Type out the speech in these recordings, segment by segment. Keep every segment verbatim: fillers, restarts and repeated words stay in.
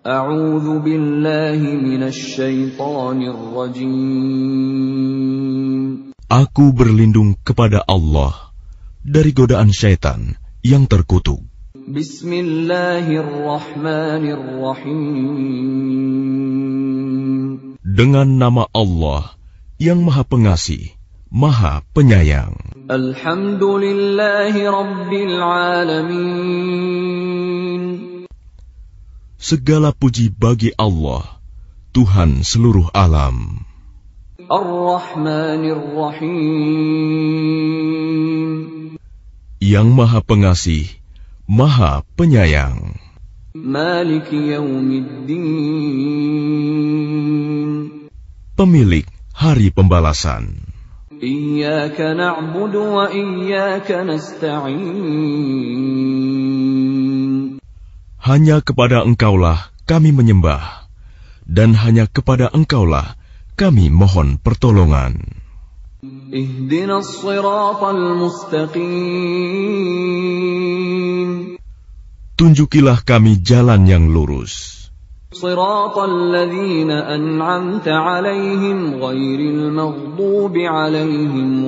A'udzu billahi minasy syaithanir rajim. Aku berlindung kepada Allah dari godaan syaitan yang terkutuk. Bismillahirrahmanirrahim. Dengan nama Allah yang Maha Pengasih, Maha Penyayang. Alhamdulillahi Rabbil Alamin. Segala puji bagi Allah, Tuhan seluruh alam. Ar-Rahmanir-Rahim. Yang Maha Pengasih, Maha Penyayang. Maliki yaumiddin. Pemilik hari pembalasan. Iyyaka na'budu wa iyyaka nasta'in. Hanya kepada Engkaulah kami menyembah, dan hanya kepada Engkaulah kami mohon pertolongan. Ihdinas siratal mustaqim. Tunjukilah kami jalan yang lurus. Siratal ladzina an'amta 'alaihim ghairil maghdubi 'alaihim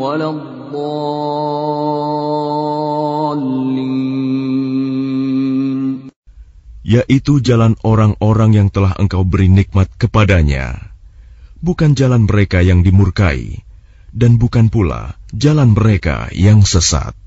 waladdallin. Yaitu jalan orang-orang yang telah Engkau beri nikmat kepadanya, bukan jalan mereka yang dimurkai, dan bukan pula jalan mereka yang sesat.